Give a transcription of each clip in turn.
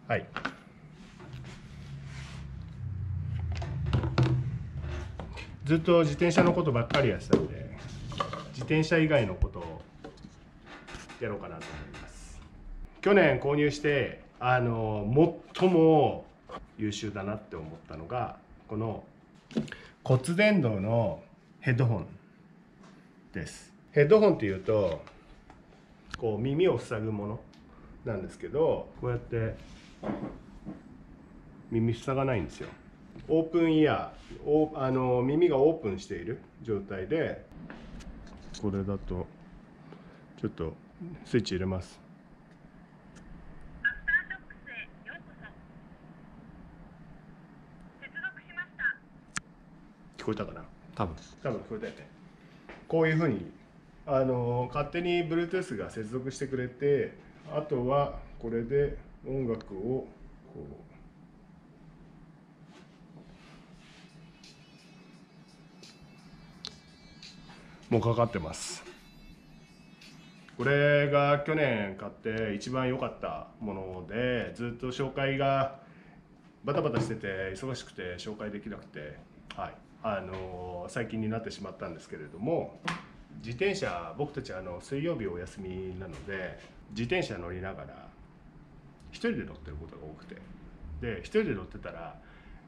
はい。ずっと自転車のことばっかりやってたので、自転車以外のことをやろうかなと思います。去年購入して最も優秀だなって思ったのがこの骨伝導のヘッドホンです。ヘッドホンっていうとこう耳を塞ぐものなんですけど、こうやって耳塞がないんですよ。オープンイヤー、耳がオープンしている状態で、これだとちょっとスイッチ入れます。 アフターショックスへようこそ。接続しました。 聞こえたかな。多分聞こえたよね。こういうふうに勝手に Bluetooth が接続してくれて、あとはこれで音楽をこうもうかかってます。これが去年買って一番良かったもので、ずっと紹介がバタバタしてて忙しくて紹介できなくて、はい、最近になってしまったんですけれども、自転車、僕たち水曜日お休みなので自転車乗りながら一人で乗ってることが多くて、で一人で乗ってたら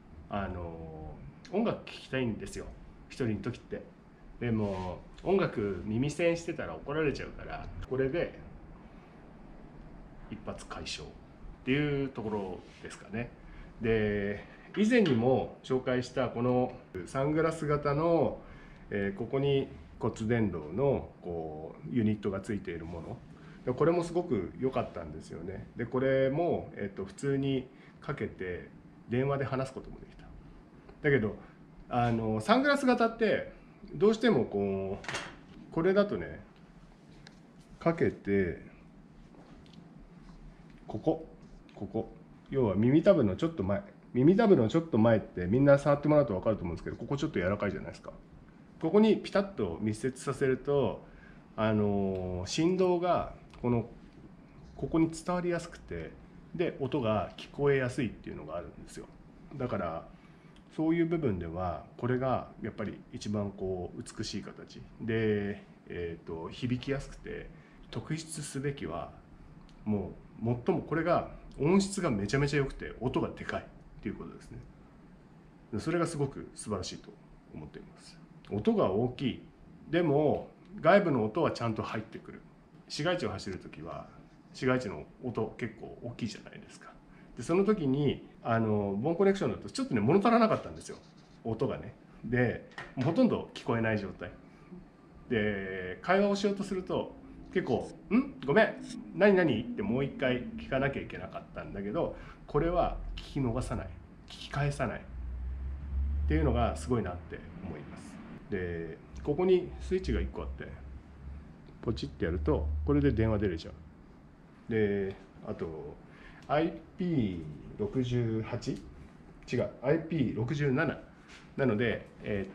音楽聴きたいんですよ、一人の時って。でも音楽耳栓してたら怒られちゃうから、これで一発解消っていうところですかね。で以前にも紹介したこのサングラス型の、ここに骨伝導のこうユニットがついているもの、これもすごく良かったんですよね。でこれも、普通にかけて電話で話すこともできた。だけどサングラス型ってどうしてもこれだとね、かけてここ要は耳たぶのちょっと前ってみんな触ってもらうと分かると思うんですけど、ここちょっと柔らかいじゃないですか。ここにピタッと密接させると振動がここに伝わりやすくて、で音が聞こえやすいっていうのがあるんですよ。だからそういう部分ではこれがやっぱり一番美しい形で、響きやすくて、特筆すべきはもう最もこれが音質がめちゃめちゃ良くて音がでかいっていうことですね。それがすごく素晴らしいと思っています。音が大きい、でも外部の音はちゃんと入ってくる。市街地を走る時は市街地の音結構大きいじゃないですか。でその時にボンコネクションだとちょっとね物足らなかったんですよ、音がね。でもうほとんど聞こえない状態で会話をしようとすると結構「んごめん何々?」ってもう一回聞かなきゃいけなかったんだけど、これは聞き逃さない、聞き返さないっていうのがすごいなって思います。でここにスイッチが1個あって、ポチッてやるとこれで電話出れちゃう。であと IP68 違う IP67 なので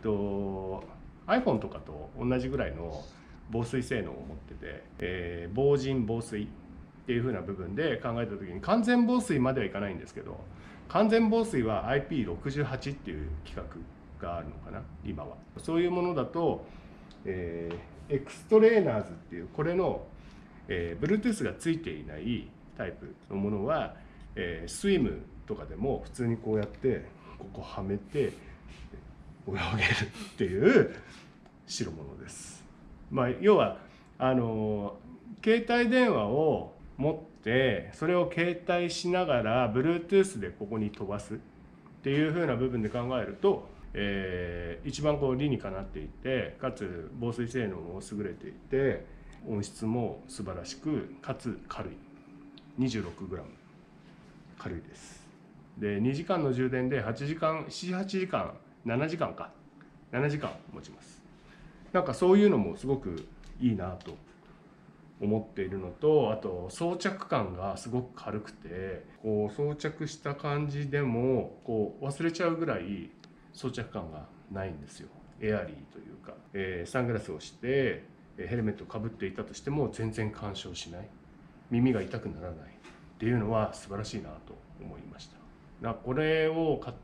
iPhone とかと同じぐらいの防水性能を持ってて、防塵防水っていう風な部分で考えた時に完全防水まではいかないんですけど、完全防水は IP68 っていう規格があるのかな今は。そういうものだと、エクストレーナーズっていうこれの、Bluetooth がついていないタイプのものは、スイムとかでも普通にこうやってここはめて泳げるっていう代物です。まあ要は携帯電話を持ってそれを携帯しながら Bluetooth でここに飛ばすっていう風な部分で考えると、一番理にかなっていて、かつ防水性能も優れていて音質も素晴らしく、かつ軽い 26g 軽いです。で2時間の充電で8時間7、8時間7時間か7時間持ちます。なんかそういうのもすごくいいなと思っているのと、あと装着感がすごく軽くて、装着した感じでも忘れちゃうぐらい装着感がないんですよ。エアリーというか、サングラスをしてヘルメットをかぶっていたとしても全然干渉しない、耳が痛くならないっていうのは素晴らしいなと思いました。これを買って、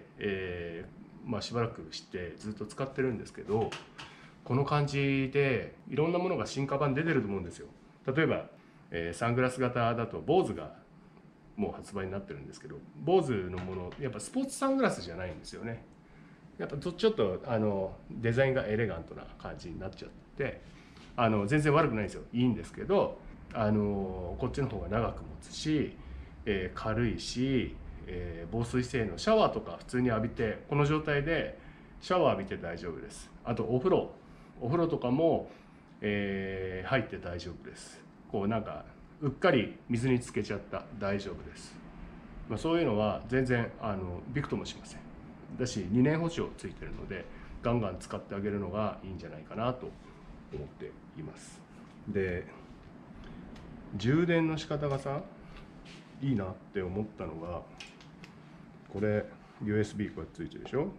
しばらくしてずっと使ってるんですけど、この感じでいろんなものが進化版出てると思うんですよ。例えば、サングラス型だと BOSE がもう発売になってるんですけど、 BOSE のものやっぱスポーツサングラスじゃないんですよね。やっぱちょっとデザインがエレガントな感じになっちゃって、全然悪くないんですよ。いいんですけど、こっちの方が長く持つし、軽いし、防水性能、シャワーとか普通に浴びて、この状態でシャワー浴びて大丈夫です。あとお風呂とかも、入って大丈夫です。こうなんかうっかり水につけちゃった、大丈夫です。そういうのは全然びくともしません。だし2年保証ついてるので、ガンガン使ってあげるのがいいんじゃないかなと思っています。で、充電の仕方がさ、いいなって思ったのが、これ USB これついてるでしょ。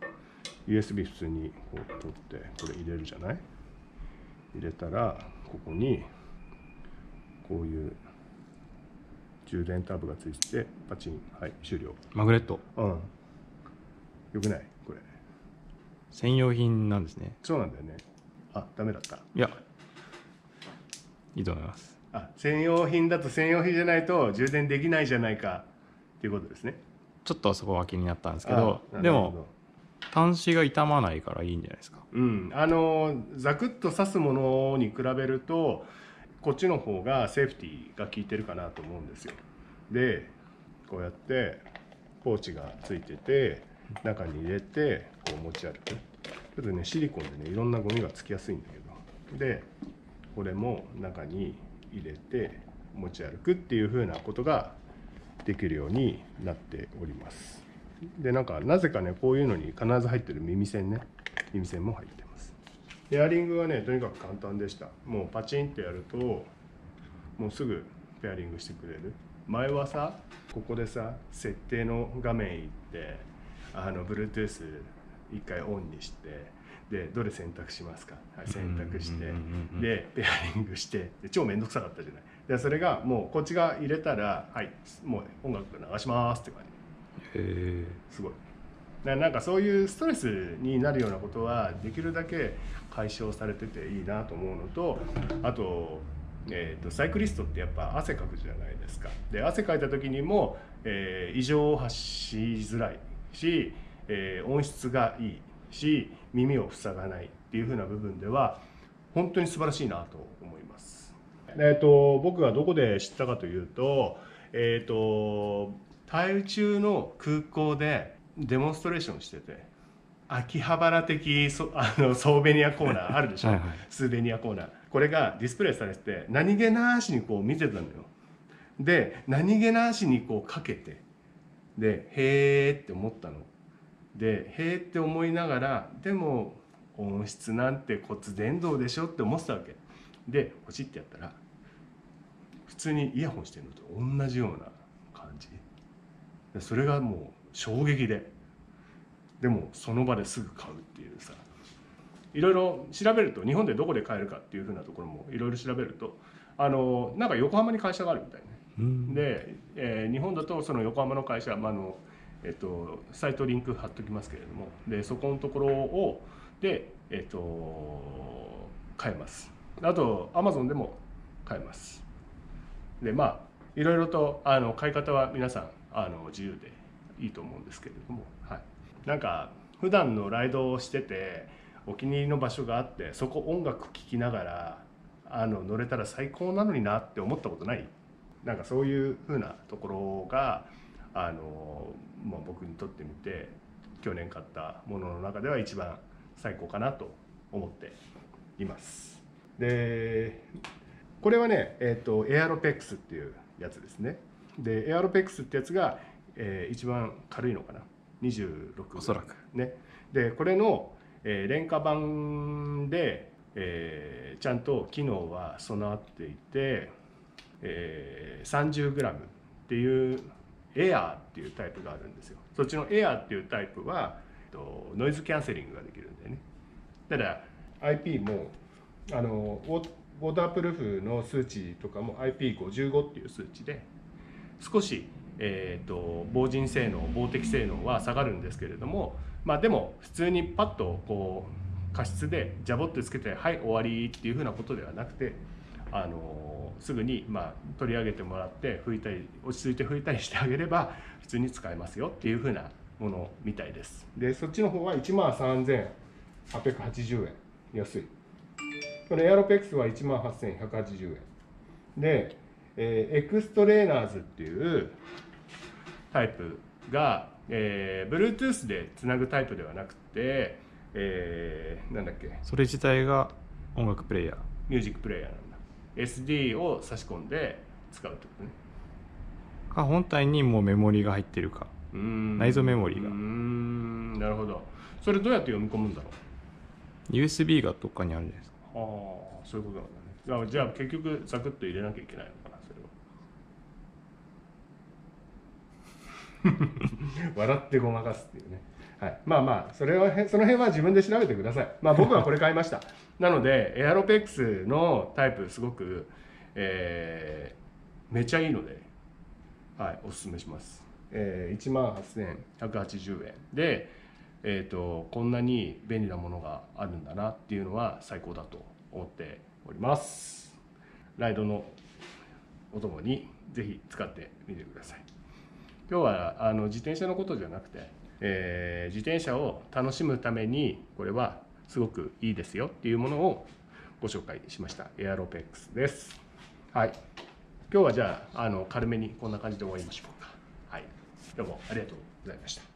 USB 普通にこう取ってこれ入れるじゃない。入れたらここにこういう充電タブがついてて、パチン、はい、終了。 マグネット。 よくないこれ。 専用品なんですね。 そうなんだよね。ダメだった。 いや、いいと思います。 専用品だと専用品じゃないと充電できないじゃないかっていうことですね。 ちょっとそこは気になったんですけど、でも端子が傷まないからいいんじゃないですか。 ザクッと刺すものに比べるとこっちの方がセーフティーが効いてるかなと思うんですよ。で、こうやってポーチがついてて、中に入れてこう持ち歩く。ちょっとね、シリコンでねいろんなゴミがつきやすいんだけど、でこれも中に入れて持ち歩くっていう風なことができるようになっております。で、なぜかね、こういうのに必ず入ってる耳栓も入ってます。エアリングはね、とにかく簡単でした。もうパチンってやるともうすぐペアリングしてくれる。前はさ、ここでさ、設定の画面行ってBluetooth 一回オンにして、でどれ選択しますか、はい、選択して、でペアリングして、で超めんどくさかったじゃない。でそれがもうこっちが入れたら、はい、もう音楽流しますって感じ。すごい。なんかそういうストレスになるようなことはできるだけ解消されてていいなと思うのと、あと、サイクリストってやっぱ汗かくじゃないですか。で汗かいた時にも、異常を発しづらいし、音質がいいし、耳を塞がないっていう風な部分では本当に素晴らしいなと思います。僕がどこで知ったかというと、台宇宙の空港でデモンストレーションしてて、秋葉原的ソーベニアコーナーあるでしょ。スーベニアコーナー、これがディスプレイされてて、何気なしにこう見てたのよ。で何気なしにこうかけて、でへーって思ったの。でへーって思いながら、でも音質なんて骨伝導でしょって思ってたわけで、ポチってやったら普通にイヤホンしてるのと同じような感じ。それがもう衝撃で、でもその場ですぐ買うっていうさ、いろいろ調べると、日本でどこで買えるかっていうふうなところもいろいろ調べると、なんか横浜に会社があるみたいね。で、日本だとその横浜の会社、サイトリンク貼っときますけれども、でそこのところをで、買えます。あと Amazon でも買えます。でいろいろと買い方は皆さん自由でいいと思うんですけれども、はい、なんか普段のライドをしててお気に入りの場所があって、そこ音楽聴きながら乗れたら最高なのになって思ったことない？なんかそういう風なところが僕にとってみて去年買ったものの中では一番最高かなと思っています。でこれはね、エアロペックスっていうやつですね。でエアロペックスってやつが、一番軽いのかな、26 おそらくね。でこれの、廉価版で、ちゃんと機能は備わっていて、30g っていうエアーっていうタイプがあるんですよ。そっちのエアーっていうタイプはノイズキャンセリングができるんだよね。ただ IP もウォータープルーフの数値とかも IP55 っていう数値で少し、 防塵性能防滴性能は下がるんですけれども、でも普通にパッとこう加湿でジャボってつけてはい終わりっていうふうなことではなくて、すぐに取り上げてもらって拭いたり落ち着いて拭いたりしてあげれば普通に使えますよっていうふうなものみたいです。でそっちの方は13,880円安い。このエアロペックスは18,180円で、エクストレーナーズっていうタイプが、Bluetooth でつなぐタイプではなくて、なんだっけ、 それ自体が音楽プレイヤー、 ミュージックプレイヤーなんだ。 SD を差し込んで使うってことね。 か本体にもうメモリが入ってるか、内蔵メモリが。 なるほど。それどうやって読み込むんだろう。 USB がどっかにあるじゃないですか。 ああ、そういうことなんだね。じゃあ結局ザクッと入れなきゃいけないのかな、それは。笑ってごまかすっていうね。はい、それはその辺は自分で調べてください。僕はこれ買いました。なのでエアロペックスのタイプすごく、めちゃいいので、はい、おすすめします。18,180円で、こんなに便利なものがあるんだなっていうのは最高だと思っております。ライドのお供にぜひ使ってみてください。今日は自転車のことじゃなくて、自転車を楽しむためにこれはすごくいいですよっていうものをご紹介しました。エアロペックスです。はい。今日はじゃあ軽めにこんな感じで終わりましょうか。はい。どうもありがとうございました。